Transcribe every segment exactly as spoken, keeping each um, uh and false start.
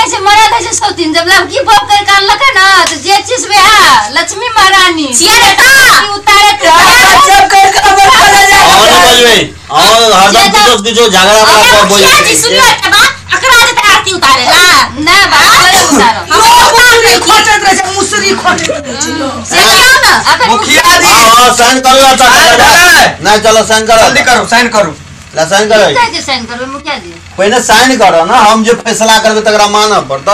ऐसे मरा था से सौतीन जब लड़की भोग कर कर लगा ना तो जे चीज में आ लक्ष्मी महारानी सिया ता उतारे थे सब कर कर बच चला जाए और बजवे और हरदम कुछ कुछ झगड़ा बड़ा बोल सिया जी सुनियो बा अकरा जे आरती उतारे ला ना बा उतारो मुसरी खोटत रहे छै मुसरी खोटत से क्या ना मुखिया जी हां साइन करो अच्छा ना चलो साइन करो जल्दी करो साइन करो ला साइन करो कैसे साइन करो मुखिया जी पहले साइन करो ना हम जो फैसला करबे तकरा मानना पड़ता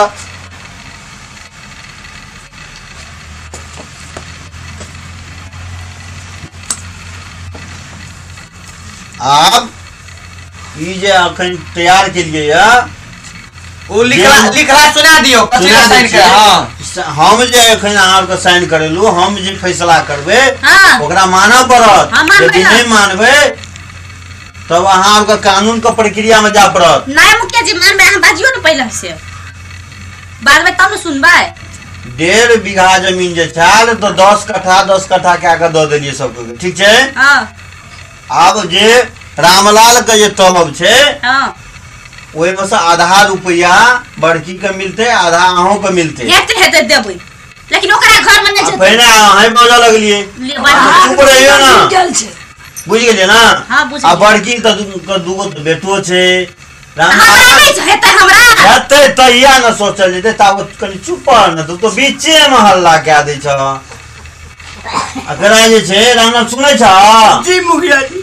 आप ई जे अखन तैयार के लिए या वो लिखला लिखला सुना दियो कथि साइन कर हां हम जे अखन अहाँ के साइन करेलु हम जे फैसला करबे हां ओकरा मानना पड़त यदि नहीं मानबे तब अहाँ के कानून के प्रक्रिया में जा पड़त नहीं मुखिया जी मान में हम बाजियो न पहले से बाद में तब सुनबे डेढ़ बीघा जमीन जे छाल तो दस कट्ठा दस कट्ठा के आके दो देलिए सबके ठीक छे हां अब जे रामलाल के जे तलब छे हां ओइ में से आधा रुपया बड़की के मिलते आधा अहों के मिलते हेते हेते देबै लेकिन ओकरा घर में नहीं पहले अहीं बोले लगलिए चुप रहियो ना बुझ गेलिए ना हां बुझ आ बड़की त दूगो बेटो छे हमरा नहीं हेते हमरा हेते तैया न सोचल जेते ताव कनी चुप न तू तो बीचे में हल्ला के दै छ अकरा जे छे रामलाल सुनै छ जी मुखिया जी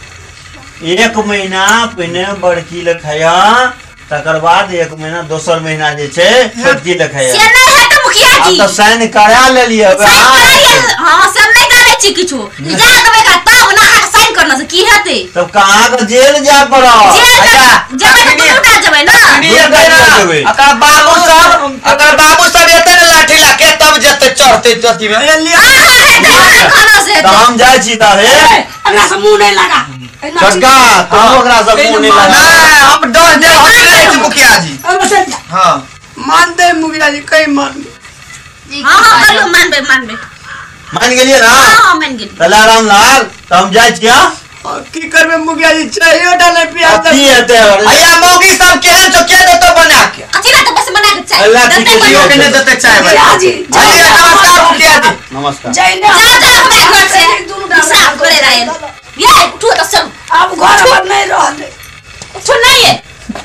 एक महीना पहले बड़की लिखाया तकर बाद एक महीना दोसर महीना जे छे छोटकी लिखाया से नहीं है तो मुखिया जी अब तो साइन करा ले लिए हां सब नहीं करे छी किछु जा देबे का तब ना साइन करना से की हेते तब कहां के जेल जा पड़ो अच्छा जब तो उठा जबे ना ये देना अकर बाबू सब अकर बाबू सब एते न लाठी लाके तब जते चढ़ते जति में खाना से तो हम जाय छी तबे हमरा से मुंह नहीं लगा सरका तुम ओकरा सब मुंह नहीं लगा नहीं हम डर दे हट छी मुखिया जी हां मान दे मुखिया जी कई मान हां हां करियो मानबे मानबे मान गेलिए ना हां मान गेली तला रामलाल तो हम जाय छिया की करबे मुखिया जी चाहिए डाले प्याज की हेते भैया मौगी सब केहन तो के देतो बना के अथी ना तो बस बना के चाय अल्लाह की देते जियो के नहीं देते चाय भाई मुखिया जी जी नमस्कार मुखिया जी नमस्कार जय ने जा जा अपने घर से हिसाब करे रहे ये उठो तो सब अब घर पर नहीं रहले उठो नहीं है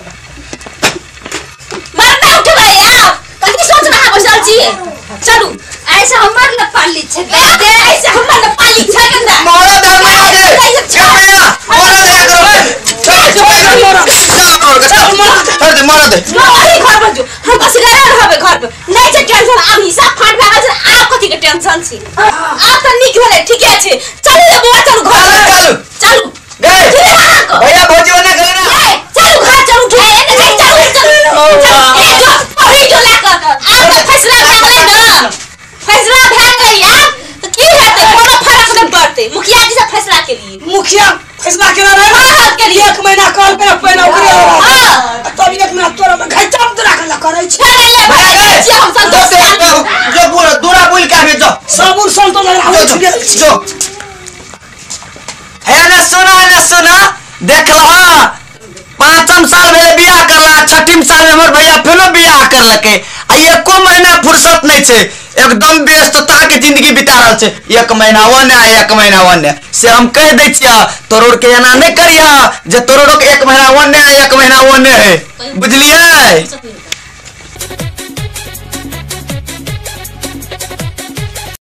मरना उठ गए यार कहीं सोच रहा है बसल जी चलो ऐसे हमर न पाली छे ऐसे हमर न पाली छे गंदा मोरा दर में आगे क्या भैया मोरा दे करो चल चल मोरा चल मोरा दे मोरा दे नहीं घर पर जो हम बस गए रहबे घर पे नहीं छै टेंशन अब हिसाब फाट भए गेल आप कथि के टेंशन छी आप त निक भेले ठीके छै चलू रे बुआ चलू घर चलू चलू गए भैया भोजी बना करे ना चलू घर चलू उठे नहीं चलू चलू ए जो पढ़ी जो लाकर आप तो फैसला भए गेलै ना फैसला भए गेलै यार तो की हेतै कोनो फर्क नहीं पड़तै मुखिया जी से फैसला के लिए मुखिया फैसला केना रहे हां के लिए एक महीना कॉल पे पहले ओकरे हां तब एक महीना तोरा में घाटा में रखला करे छै ले भाई जी हम संतोष जो पूरा दूरा बोल के आगे जो साबुन संतो लगा जो है ना सुना ना सुना देख लहा पांचम साल भेले बियाह करला छठम साल में हमर भैया फेनो बियाह करलके आ एको महीना फुर्सत नहीं छे एकदम व्यस्तता के जिंदगी बिता रहल छे एक महीना ओने एक महीना ओने से हम कह दै छिया तोरोड़ के एना नहीं करिया जे तोरोड़ के एक महीना ओने एक महीना ओने है बुझलिए